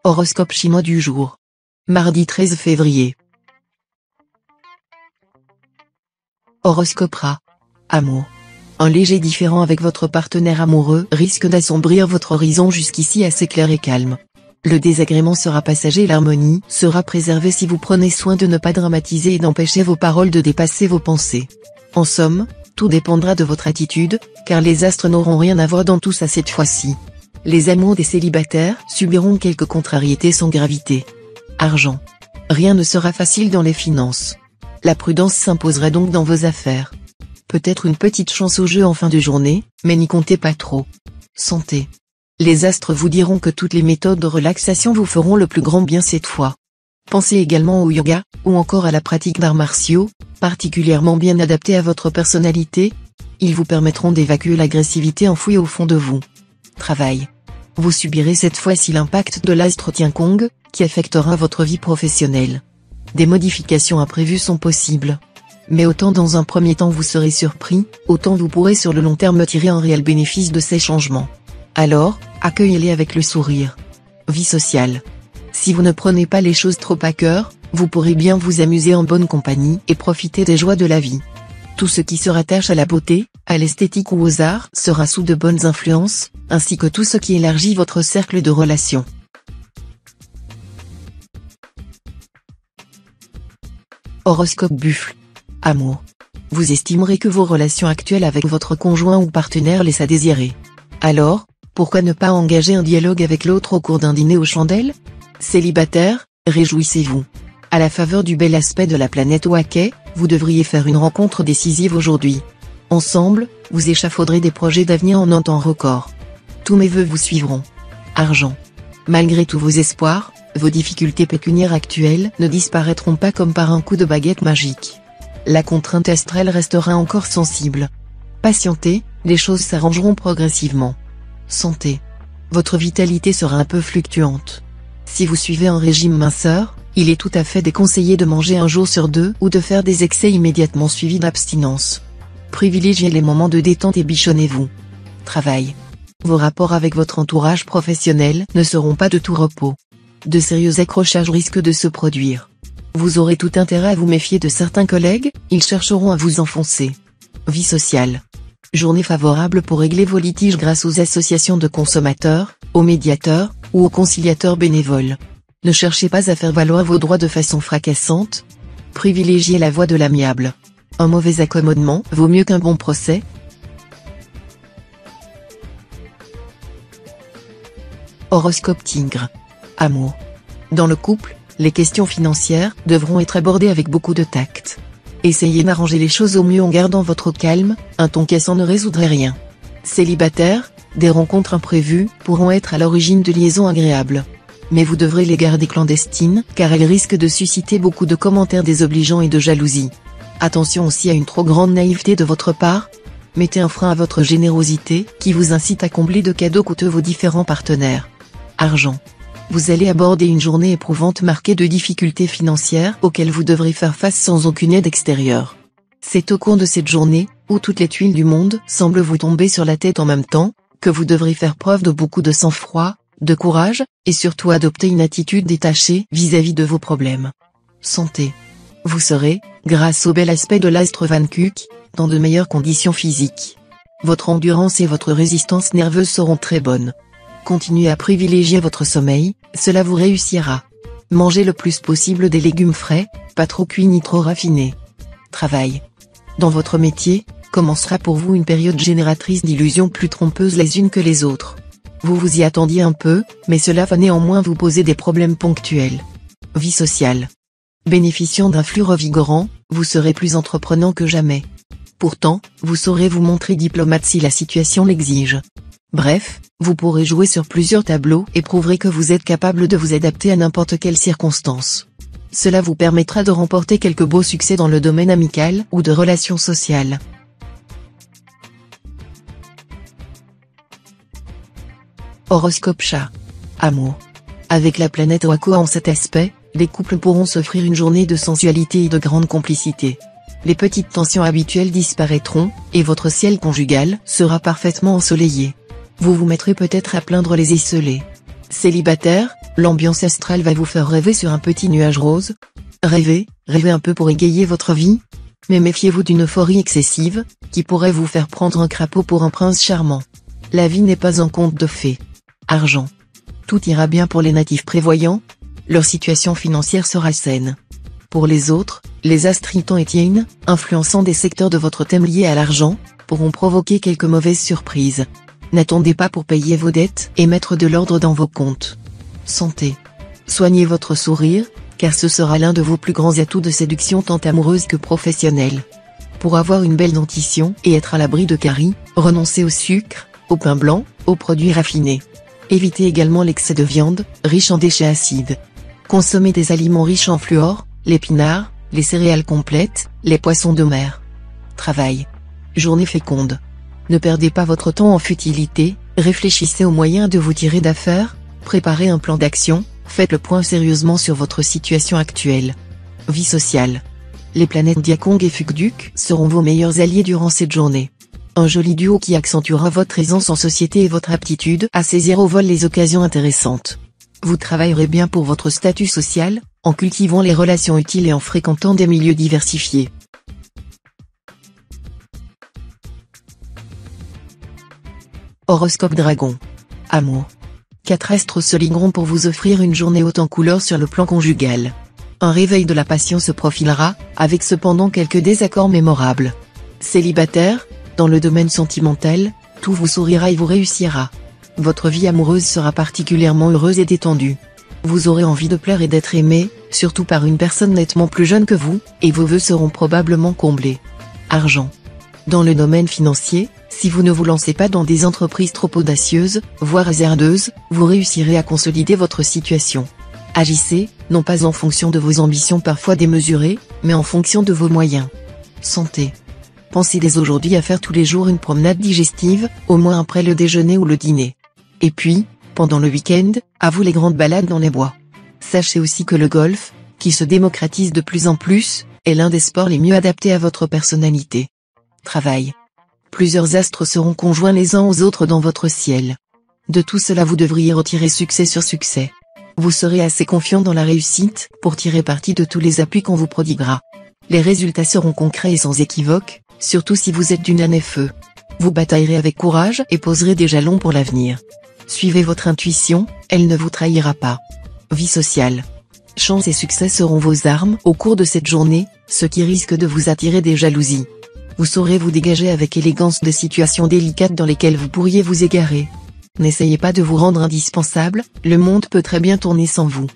Horoscope chinois du jour. Mardi 13 février. Horoscope Ra. Amour. Un léger différend avec votre partenaire amoureux risque d'assombrir votre horizon jusqu'ici assez clair et calme. Le désagrément sera passager et l'harmonie sera préservée si vous prenez soin de ne pas dramatiser et d'empêcher vos paroles de dépasser vos pensées. En somme, tout dépendra de votre attitude, car les astres n'auront rien à voir dans tout ça cette fois-ci. Les amours des célibataires subiront quelques contrariétés sans gravité. Argent. Rien ne sera facile dans les finances. La prudence s'imposera donc dans vos affaires. Peut-être une petite chance au jeu en fin de journée, mais n'y comptez pas trop. Santé. Les astres vous diront que toutes les méthodes de relaxation vous feront le plus grand bien cette fois. Pensez également au yoga, ou encore à la pratique d'arts martiaux, particulièrement bien adaptés à votre personnalité. Ils vous permettront d'évacuer l'agressivité enfouie au fond de vous. Travail. Vous subirez cette fois-ci l'impact de l'astre Tiankong, qui affectera votre vie professionnelle. Des modifications imprévues sont possibles. Mais autant dans un premier temps vous serez surpris, autant vous pourrez sur le long terme tirer un réel bénéfice de ces changements. Alors, accueillez-les avec le sourire. Vie sociale. Si vous ne prenez pas les choses trop à cœur, vous pourrez bien vous amuser en bonne compagnie et profiter des joies de la vie. Tout ce qui se rattache à la beauté, à l'esthétique ou aux arts sera sous de bonnes influences, ainsi que tout ce qui élargit votre cercle de relations. Horoscope Buffle. Amour. Vous estimerez que vos relations actuelles avec votre conjoint ou partenaire laissent à désirer. Alors, pourquoi ne pas engager un dialogue avec l'autre au cours d'un dîner aux chandelles? Célibataire, réjouissez-vous. À la faveur du bel aspect de la planète Waquet, vous devriez faire une rencontre décisive aujourd'hui. Ensemble, vous échafauderez des projets d'avenir en un temps record. Tous mes vœux vous suivront. Argent. Malgré tous vos espoirs, vos difficultés pécuniaires actuelles ne disparaîtront pas comme par un coup de baguette magique. La contrainte astrale restera encore sensible. Patientez, les choses s'arrangeront progressivement. Santé. Votre vitalité sera un peu fluctuante. Si vous suivez un régime minceur, il est tout à fait déconseillé de manger un jour sur deux ou de faire des excès immédiatement suivis d'abstinence. Privilégiez les moments de détente et bichonnez-vous. Travail. Vos rapports avec votre entourage professionnel ne seront pas de tout repos. De sérieux accrochages risquent de se produire. Vous aurez tout intérêt à vous méfier de certains collègues, ils chercheront à vous enfoncer. Vie sociale. Journée favorable pour régler vos litiges grâce aux associations de consommateurs, aux médiateurs, ou aux conciliateurs bénévoles. Ne cherchez pas à faire valoir vos droits de façon fracassante. Privilégiez la voie de l'amiable. Un mauvais accommodement vaut mieux qu'un bon procès. Horoscope Tigre. Amour. Dans le couple, les questions financières devront être abordées avec beaucoup de tact. Essayez d'arranger les choses au mieux en gardant votre calme, un ton cassant ne résoudrait rien. Célibataire, des rencontres imprévues pourront être à l'origine de liaisons agréables. Mais vous devrez les garder clandestines, car elles risquent de susciter beaucoup de commentaires désobligeants et de jalousie. Attention aussi à une trop grande naïveté de votre part. Mettez un frein à votre générosité, qui vous incite à combler de cadeaux coûteux vos différents partenaires. Argent. Vous allez aborder une journée éprouvante marquée de difficultés financières auxquelles vous devrez faire face sans aucune aide extérieure. C'est au cours de cette journée, où toutes les tuiles du monde semblent vous tomber sur la tête en même temps, que vous devrez faire preuve de beaucoup de sang-froid, de courage, et surtout adopter une attitude détachée vis-à-vis de vos problèmes. Santé. Vous serez, grâce au bel aspect de l'astre Vankuk, dans de meilleures conditions physiques. Votre endurance et votre résistance nerveuse seront très bonnes. Continuez à privilégier votre sommeil, cela vous réussira. Mangez le plus possible des légumes frais, pas trop cuits ni trop raffinés. Travail. Dans votre métier, commencera pour vous une période génératrice d'illusions plus trompeuses les unes que les autres. Vous vous y attendiez un peu, mais cela va néanmoins vous poser des problèmes ponctuels. Vie sociale. Bénéficiant d'un flux revigorant, vous serez plus entreprenant que jamais. Pourtant, vous saurez vous montrer diplomate si la situation l'exige. Bref, vous pourrez jouer sur plusieurs tableaux et prouverez que vous êtes capable de vous adapter à n'importe quelle circonstance. Cela vous permettra de remporter quelques beaux succès dans le domaine amical ou de relations sociales. Horoscope Chat. Amour. Avec la planète Wako en cet aspect, les couples pourront s'offrir une journée de sensualité et de grande complicité. Les petites tensions habituelles disparaîtront, et votre ciel conjugal sera parfaitement ensoleillé. Vous vous mettrez peut-être à plaindre les esselés. Célibataire, L'ambiance astrale va vous faire rêver sur un petit nuage rose. Rêvez un peu pour égayer votre vie. Mais méfiez-vous d'une euphorie excessive, qui pourrait vous faire prendre un crapaud pour un prince charmant. La vie n'est pas un conte de fées. Argent. Tout ira bien pour les natifs prévoyants. Leur situation financière sera saine. Pour les autres, les astres Triton et Tian, influençant des secteurs de votre thème liés à l'argent, pourront provoquer quelques mauvaises surprises. N'attendez pas pour payer vos dettes et mettre de l'ordre dans vos comptes. Santé. Soignez votre sourire, car ce sera l'un de vos plus grands atouts de séduction tant amoureuse que professionnelle. Pour avoir une belle dentition et être à l'abri de caries, renoncez au sucre, au pain blanc, aux produits raffinés. Évitez également l'excès de viande, riche en déchets acides. Consommez des aliments riches en fluor, l'épinard, les céréales complètes, les poissons de mer. Travail. Journée féconde. Ne perdez pas votre temps en futilité, réfléchissez aux moyens de vous tirer d'affaire, préparez un plan d'action, faites le point sérieusement sur votre situation actuelle. Vie sociale. Les planètes Diakong et Fukduk seront vos meilleurs alliés durant cette journée. Un joli duo qui accentuera votre aisance en société et votre aptitude à saisir au vol les occasions intéressantes. Vous travaillerez bien pour votre statut social, en cultivant les relations utiles et en fréquentant des milieux diversifiés. Horoscope Dragon. Amour. 4 astres se ligueront pour vous offrir une journée haute en couleurs sur le plan conjugal. Un réveil de la passion se profilera, avec cependant quelques désaccords mémorables. Célibataire, dans le domaine sentimental, tout vous sourira et vous réussira. Votre vie amoureuse sera particulièrement heureuse et détendue. Vous aurez envie de plaire et d'être aimé, surtout par une personne nettement plus jeune que vous, et vos vœux seront probablement comblés. Argent. Dans le domaine financier, si vous ne vous lancez pas dans des entreprises trop audacieuses, voire hasardeuses, vous réussirez à consolider votre situation. Agissez, non pas en fonction de vos ambitions parfois démesurées, mais en fonction de vos moyens. Santé. Pensez dès aujourd'hui à faire tous les jours une promenade digestive, au moins après le déjeuner ou le dîner. Et puis, pendant le week-end, à vous les grandes balades dans les bois. Sachez aussi que le golf, qui se démocratise de plus en plus, est l'un des sports les mieux adaptés à votre personnalité. Travail. Plusieurs astres seront conjoints les uns aux autres dans votre ciel. De tout cela vous devriez retirer succès sur succès. Vous serez assez confiant dans la réussite pour tirer parti de tous les appuis qu'on vous prodiguera. Les résultats seront concrets et sans équivoque, surtout si vous êtes d'une année feu. Vous bataillerez avec courage et poserez des jalons pour l'avenir. Suivez votre intuition, elle ne vous trahira pas. Vie sociale. Chance et succès seront vos armes au cours de cette journée, ce qui risque de vous attirer des jalousies. Vous saurez vous dégager avec élégance de situations délicates dans lesquelles vous pourriez vous égarer. N'essayez pas de vous rendre indispensable, le monde peut très bien tourner sans vous.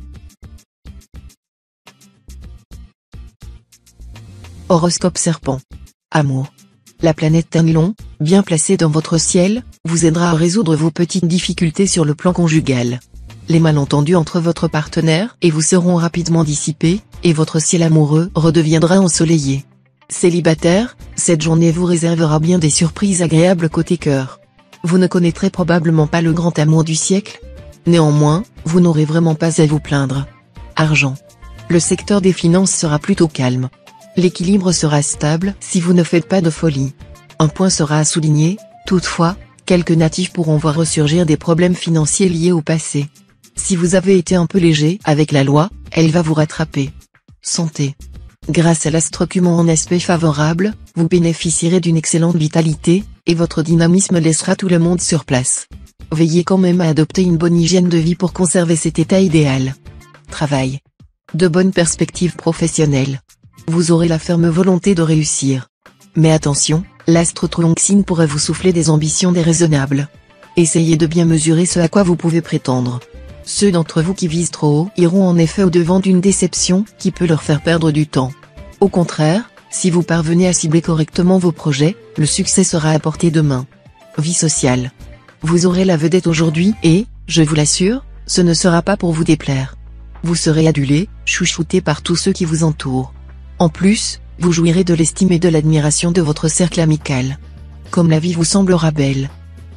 Horoscope Serpent. Amour. La planète Tanlon, bien placée dans votre ciel, vous aidera à résoudre vos petites difficultés sur le plan conjugal. Les malentendus entre votre partenaire et vous seront rapidement dissipés, et votre ciel amoureux redeviendra ensoleillé. Célibataire, cette journée vous réservera bien des surprises agréables côté cœur. Vous ne connaîtrez probablement pas le grand amour du siècle. Néanmoins, vous n'aurez vraiment pas à vous plaindre. Argent. Le secteur des finances sera plutôt calme. L'équilibre sera stable si vous ne faites pas de folie. Un point sera à souligner, toutefois, quelques natifs pourront voir ressurgir des problèmes financiers liés au passé. Si vous avez été un peu léger avec la loi, elle va vous rattraper. Santé. Grâce à l'astrocument en aspect favorable, vous bénéficierez d'une excellente vitalité, et votre dynamisme laissera tout le monde sur place. Veillez quand même à adopter une bonne hygiène de vie pour conserver cet état idéal. Travail. De bonnes perspectives professionnelles. Vous aurez la ferme volonté de réussir. Mais attention, l'astre Truongxin pourrait vous souffler des ambitions déraisonnables. Essayez de bien mesurer ce à quoi vous pouvez prétendre. Ceux d'entre vous qui visent trop haut iront en effet au-devant d'une déception qui peut leur faire perdre du temps. Au contraire, si vous parvenez à cibler correctement vos projets, le succès sera à portée de main. Vie sociale. Vous aurez la vedette aujourd'hui et, je vous l'assure, ce ne sera pas pour vous déplaire. Vous serez adulé, chouchouté par tous ceux qui vous entourent. En plus, vous jouirez de l'estime et de l'admiration de votre cercle amical. Comme la vie vous semblera belle.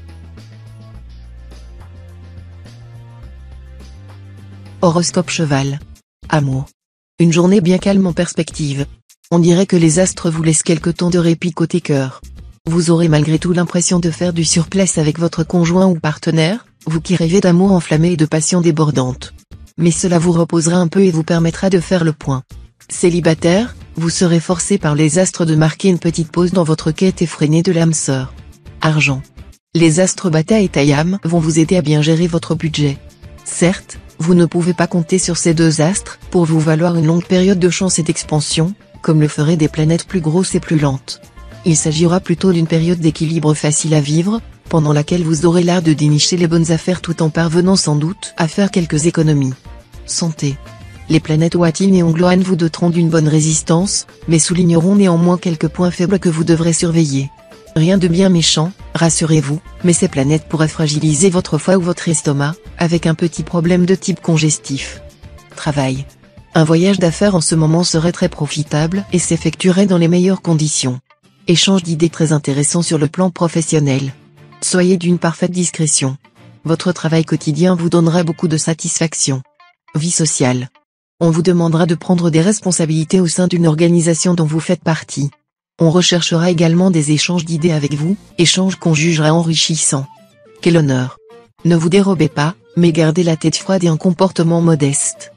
Horoscope Cheval. Amour. Une journée bien calme en perspective. On dirait que les astres vous laissent quelque temps de répit côté cœur. Vous aurez malgré tout l'impression de faire du surplace avec votre conjoint ou partenaire, Vous qui rêvez d'amour enflammé et de passion débordante. Mais cela vous reposera un peu et vous permettra de faire le point. Célibataire, vous serez forcé par les astres de marquer une petite pause dans votre quête effrénée de l'âme sœur. Argent. Les astres Bata et Tayam vont vous aider à bien gérer votre budget. Certes, vous ne pouvez pas compter sur ces deux astres pour vous valoir une longue période de chance et d'expansion, comme le feraient des planètes plus grosses et plus lentes. Il s'agira plutôt d'une période d'équilibre facile à vivre, pendant laquelle vous aurez l'art de dénicher les bonnes affaires tout en parvenant sans doute à faire quelques économies. Santé. Les planètes Watine et Ongloan vous doteront d'une bonne résistance, mais souligneront néanmoins quelques points faibles que vous devrez surveiller. Rien de bien méchant, rassurez-vous, mais ces planètes pourraient fragiliser votre foie ou votre estomac, avec un petit problème de type congestif. Travail. Un voyage d'affaires en ce moment serait très profitable et s'effectuerait dans les meilleures conditions. Échange d'idées très intéressant sur le plan professionnel. Soyez d'une parfaite discrétion. Votre travail quotidien vous donnera beaucoup de satisfaction. Vie sociale. On vous demandera de prendre des responsabilités au sein d'une organisation dont vous faites partie. On recherchera également des échanges d'idées avec vous, échanges qu'on jugera enrichissants. Quel honneur! Ne vous dérobez pas, mais gardez la tête froide et un comportement modeste.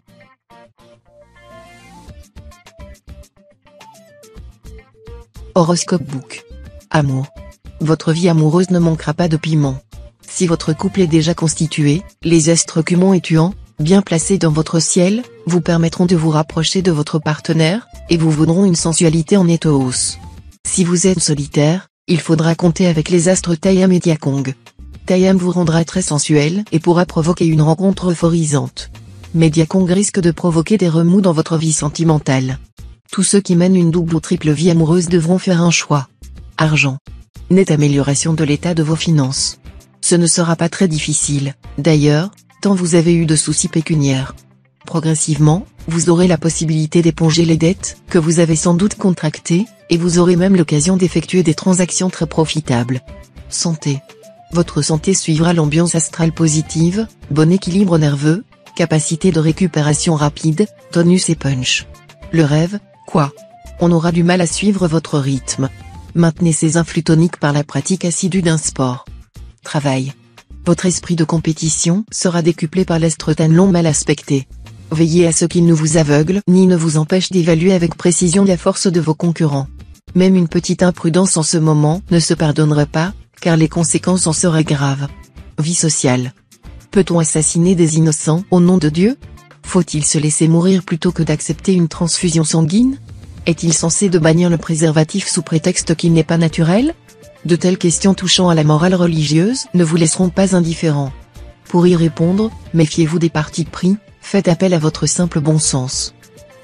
Horoscope Book. Amour. Votre vie amoureuse ne manquera pas de piment. Si votre couple est déjà constitué, les astres Cumon et Tuan, bien placés dans votre ciel, vous permettront de vous rapprocher de votre partenaire, et vous vaudront une sensualité en nette hausse. Si vous êtes solitaire, il faudra compter avec les astres Tayam et Diakong. Tayam vous rendra très sensuel et pourra provoquer une rencontre euphorisante. Mais Diakong risque de provoquer des remous dans votre vie sentimentale. Tous ceux qui mènent une double ou triple vie amoureuse devront faire un choix. Argent. Nette amélioration de l'état de vos finances. Ce ne sera pas très difficile, d'ailleurs, tant vous avez eu de soucis pécuniaires. Progressivement, vous aurez la possibilité d'éponger les dettes que vous avez sans doute contractées, et vous aurez même l'occasion d'effectuer des transactions très profitables. Santé. Votre santé suivra l'ambiance astrale positive, bon équilibre nerveux, capacité de récupération rapide, tonus et punch. Le rêve, quoi? On aura du mal à suivre votre rythme. Maintenez ces influx toniques par la pratique assidue d'un sport. Travail. Votre esprit de compétition sera décuplé par l'astre Tanlon mal aspecté. Veillez à ce qu'il ne vous aveugle ni ne vous empêche d'évaluer avec précision la force de vos concurrents. Même une petite imprudence en ce moment ne se pardonnerait pas, car les conséquences en seraient graves. Vie sociale. Peut-on assassiner des innocents au nom de Dieu? Faut-il se laisser mourir plutôt que d'accepter une transfusion sanguine? Est-il censé de bannir le préservatif sous prétexte qu'il n'est pas naturel? De telles questions touchant à la morale religieuse ne vous laisseront pas indifférents. Pour y répondre, méfiez-vous des partis pris, faites appel à votre simple bon sens.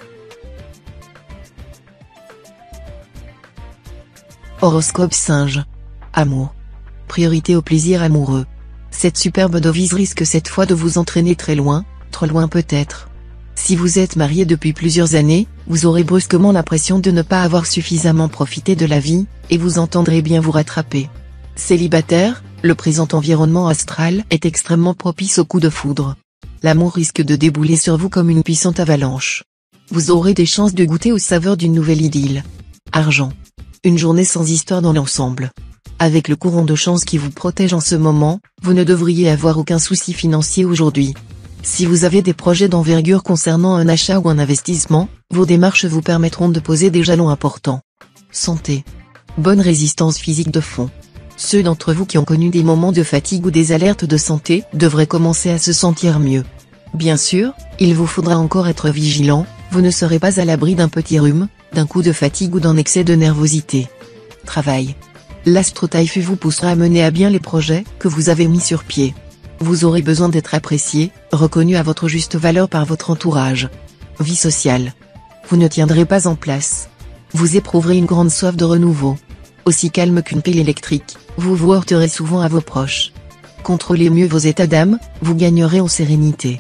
Horoscope Singe. Amour. Priorité au plaisir amoureux. Cette superbe devise risque cette fois de vous entraîner très loin, trop loin peut-être. Si vous êtes marié depuis plusieurs années, vous aurez brusquement l'impression de ne pas avoir suffisamment profité de la vie, et vous entendrez bien vous rattraper. Célibataire, le présent environnement astral est extrêmement propice au coup de foudre. L'amour risque de débouler sur vous comme une puissante avalanche. Vous aurez des chances de goûter aux saveurs d'une nouvelle idylle. Argent. Une journée sans histoire dans l'ensemble. Avec le courant de chance qui vous protège en ce moment, vous ne devriez avoir aucun souci financier aujourd'hui. Si vous avez des projets d'envergure concernant un achat ou un investissement, vos démarches vous permettront de poser des jalons importants. Santé. Bonne résistance physique de fond. Ceux d'entre vous qui ont connu des moments de fatigue ou des alertes de santé devraient commencer à se sentir mieux. Bien sûr, il vous faudra encore être vigilant, vous ne serez pas à l'abri d'un petit rhume, d'un coup de fatigue ou d'un excès de nervosité. Travail. L'astre Taifu vous poussera à mener à bien les projets que vous avez mis sur pied. Vous aurez besoin d'être apprécié, reconnu à votre juste valeur par votre entourage. Vie sociale. Vous ne tiendrez pas en place. Vous éprouverez une grande soif de renouveau. Aussi calme qu'une pile électrique, vous vous heurterez souvent à vos proches. Contrôlez mieux vos états d'âme, vous gagnerez en sérénité.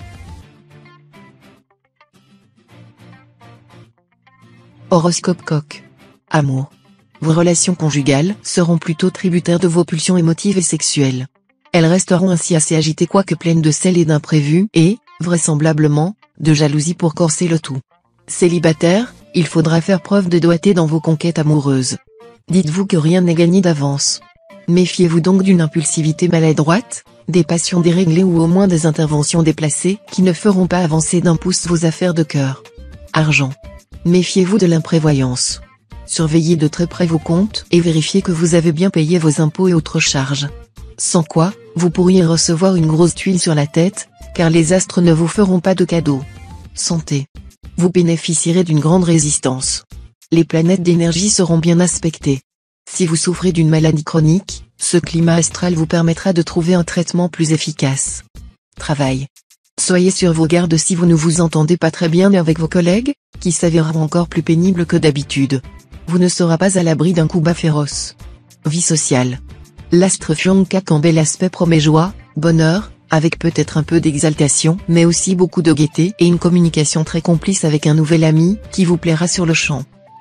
Horoscope Coq. Amour. Vos relations conjugales seront plutôt tributaires de vos pulsions émotives et sexuelles. Elles resteront ainsi assez agitées quoique pleines de sel et d'imprévus et, vraisemblablement, de jalousie pour corser le tout. Célibataire, il faudra faire preuve de doigté dans vos conquêtes amoureuses. Dites-vous que rien n'est gagné d'avance. Méfiez-vous donc d'une impulsivité maladroite, des passions déréglées ou au moins des interventions déplacées qui ne feront pas avancer d'un pouce vos affaires de cœur. Argent. Méfiez-vous de l'imprévoyance. Surveillez de très près vos comptes et vérifiez que vous avez bien payé vos impôts et autres charges. Sans quoi, vous pourriez recevoir une grosse tuile sur la tête, car les astres ne vous feront pas de cadeaux. Santé. Vous bénéficierez d'une grande résistance. Les planètes d'énergie seront bien aspectées. Si vous souffrez d'une maladie chronique, ce climat astral vous permettra de trouver un traitement plus efficace. Travail. Soyez sur vos gardes si vous ne vous entendez pas très bien avec vos collègues, qui s'avéreront encore plus pénibles que d'habitude. Vous ne serez pas à l'abri d'un coup bas féroce. Vie sociale. L'astre Fiancak en bel aspect promet joie, bonheur, avec peut-être un peu d'exaltation mais aussi beaucoup de gaieté et une communication très complice avec un nouvel ami qui vous plaira sur le champ.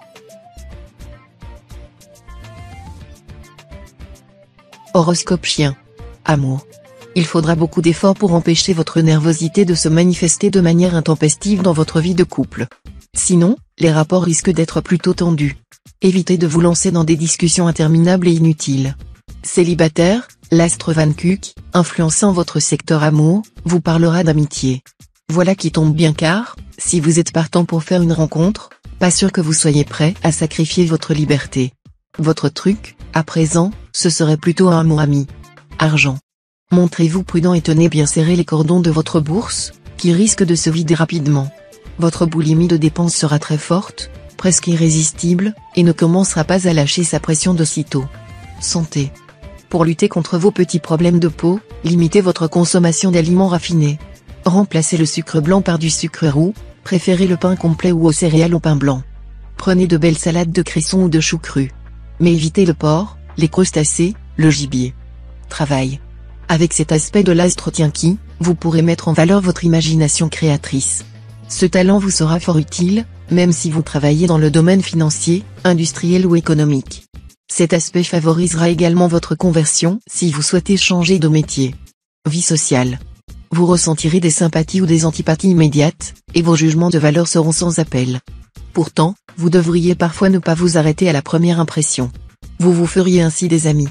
Horoscope chien. Amour. Il faudra beaucoup d'efforts pour empêcher votre nervosité de se manifester de manière intempestive dans votre vie de couple. Sinon, les rapports risquent d'être plutôt tendus. Évitez de vous lancer dans des discussions interminables et inutiles. Célibataire, l'astre Van Kuk, influençant votre secteur amour, vous parlera d'amitié. Voilà qui tombe bien car, si vous êtes partant pour faire une rencontre, pas sûr que vous soyez prêt à sacrifier votre liberté. Votre truc, à présent, ce serait plutôt un amour ami. Argent. Montrez-vous prudent et tenez bien serré les cordons de votre bourse, qui risque de se vider rapidement. Votre boulimie de dépenses sera très forte, presque irrésistible, et ne commencera pas à lâcher sa pression de sitôt. Santé. Pour lutter contre vos petits problèmes de peau, limitez votre consommation d'aliments raffinés. Remplacez le sucre blanc par du sucre roux, préférez le pain complet ou aux céréales au pain blanc. Prenez de belles salades de cresson ou de choux crus. Mais évitez le porc, les crustacés, le gibier. Travail. Avec cet aspect de l'astre Tianqi, vous pourrez mettre en valeur votre imagination créatrice. Ce talent vous sera fort utile, même si vous travaillez dans le domaine financier, industriel ou économique. Cet aspect favorisera également votre conversion si vous souhaitez changer de métier. Vie sociale. Vous ressentirez des sympathies ou des antipathies immédiates, et vos jugements de valeur seront sans appel. Pourtant, vous devriez parfois ne pas vous arrêter à la première impression. Vous vous feriez ainsi des amis.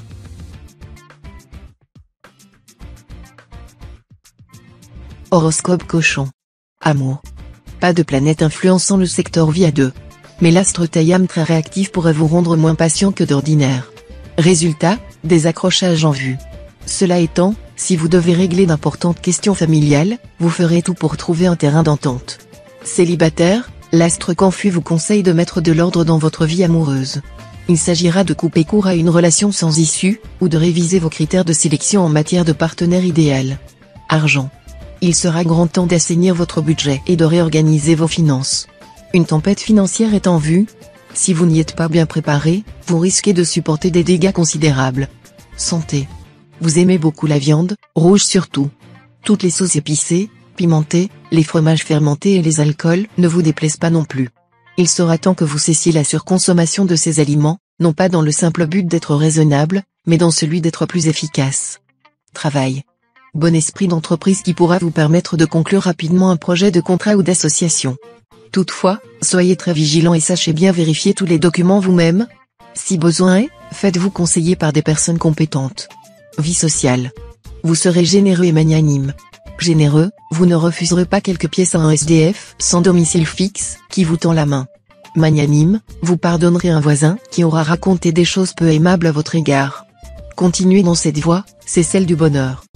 Horoscope cochon. Amour. Pas de planète influençant le secteur vie à deux. Mais l'astre Tayam très réactif pourrait vous rendre moins patient que d'ordinaire. Résultat, des accrochages en vue. Cela étant, si vous devez régler d'importantes questions familiales, vous ferez tout pour trouver un terrain d'entente. Célibataire, l'astre Confus vous conseille de mettre de l'ordre dans votre vie amoureuse. Il s'agira de couper court à une relation sans issue, ou de réviser vos critères de sélection en matière de partenaire idéal. Argent. Il sera grand temps d'assainir votre budget et de réorganiser vos finances. Une tempête financière est en vue. Si vous n'y êtes pas bien préparé, vous risquez de supporter des dégâts considérables. Santé. Vous aimez beaucoup la viande, rouge surtout. Toutes les sauces épicées, pimentées, les fromages fermentés et les alcools ne vous déplaisent pas non plus. Il sera temps que vous cessiez la surconsommation de ces aliments, non pas dans le simple but d'être raisonnable, mais dans celui d'être plus efficace. Travail. Bon esprit d'entreprise qui pourra vous permettre de conclure rapidement un projet de contrat ou d'association. Toutefois, soyez très vigilant et sachez bien vérifier tous les documents vous-même. Si besoin est, faites-vous conseiller par des personnes compétentes. Vie sociale. Vous serez généreux et magnanime. Généreux, vous ne refuserez pas quelques pièces à un SDF sans domicile fixe qui vous tend la main. Magnanime, vous pardonnerez un voisin qui aura raconté des choses peu aimables à votre égard. Continuez dans cette voie, c'est celle du bonheur.